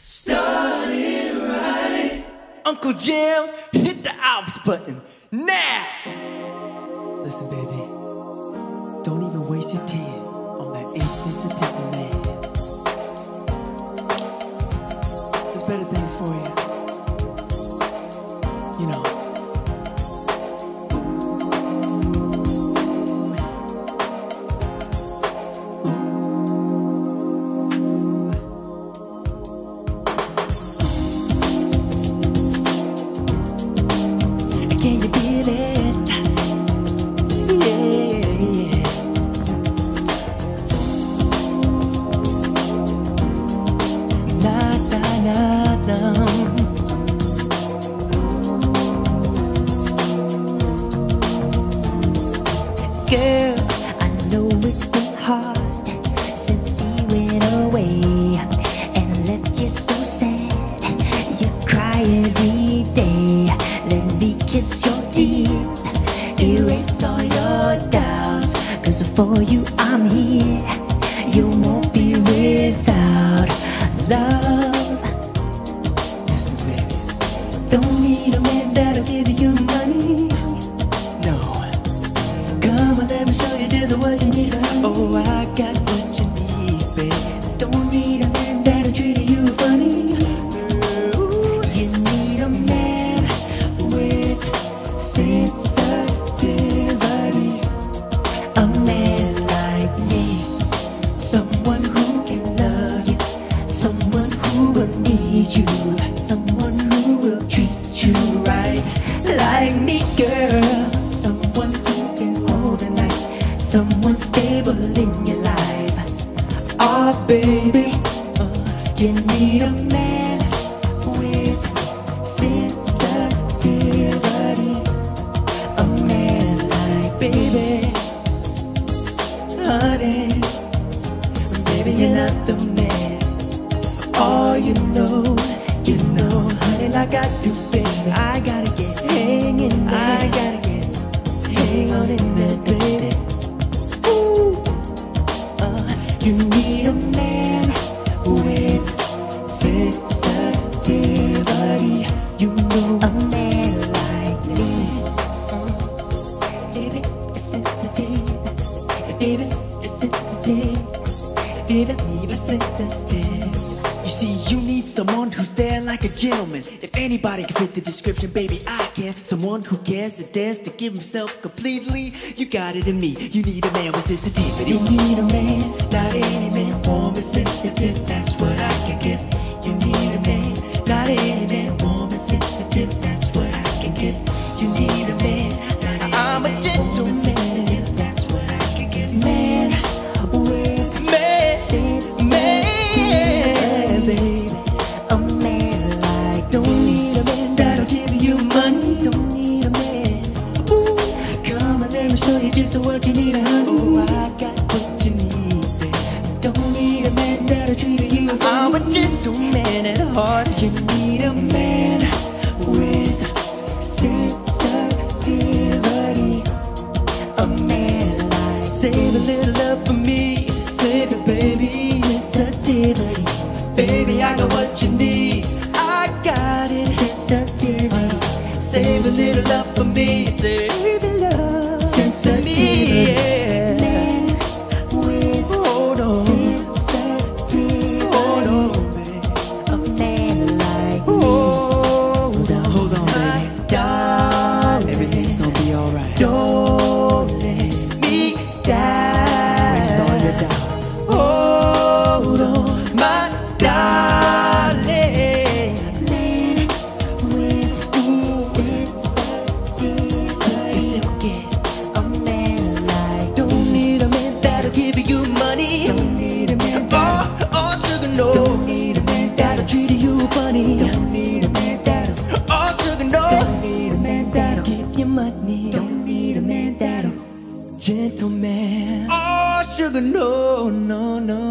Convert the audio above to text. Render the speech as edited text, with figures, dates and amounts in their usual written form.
Started right. Uncle Jim, hit the ops button now. Listen, baby, don't even waste your tears on that insensitive man. There's better things for you, you know. Can you feel it? Yeah, yeah. Nah, nah, nah, nah. Girl, I know it's been hard since he went away and left you so sad. You cry every day. Let me kiss your tears, erase all your doubts. 'Cause for you I'm here, you won't be without love. Listen, baby, don't need a man that'll give you money. No, come on, let me show you just what you need. Oh, I got what you need, baby. Don't need a man that'll treat you funny. You need a man with sensitivity, a man like me, someone who can love you, someone who will need you, someone who will treat you right, like me, girl, someone who can hold the night, someone stable in your life. Oh, baby, you need a man with sensitivity, a man like baby, honey, baby, you're not the man. Oh, you know, honey, like I do, baby. I gotta get hanging there. I gotta get hang on in there, baby. Ooh, you need a man with sensitivity. You know, a man like me, baby, it's sensitive, baby, it's sensitive, baby, it's sensitive. You see, you need someone who's there like a gentleman. If anybody can fit the description, baby, I can. Someone who cares and dares to give himself completely. You got it in me. You need a man with sensitivity. You need a man, not any man, warm and sensitive. That's what I can give. You need a man, not any man, warm and sensitive. That's what I can give. You need a man, not any I'm man, a gentleman, sensitive. That's what I can give. Man with sensitivity, baby. A man like, don't need a man that'll give you money. Don't need a man. Ooh, come on, let me show you just what you need, honey. Oh, I got what you need, baby. Don't need a man that'll treat you funny. I'm a gentleman at heart. You need a man with sensitivity, a man like, save a little love for me, save it, baby. Sensitivity, baby, I got what you need. I got it. Sensitivity, save a little love for me, save it, love. Sensitivity, yeah. Man with sensitivity, hold on, baby. A man like me. Hold on, baby. Darling, everything's gonna be alright. Don't let me down. Rest all your doubts. Hold on, my darling. Man with sensitivity, a man like, don't need a man that'll give you money. Don't need a man oh, sugar, no. Don't need a man that'll treat you funny. Don't need a man that'll, oh, sugar, no. Don't need a man that'll give you money. Don't need a man that'll, gentleman, oh, sugar, no, no, no.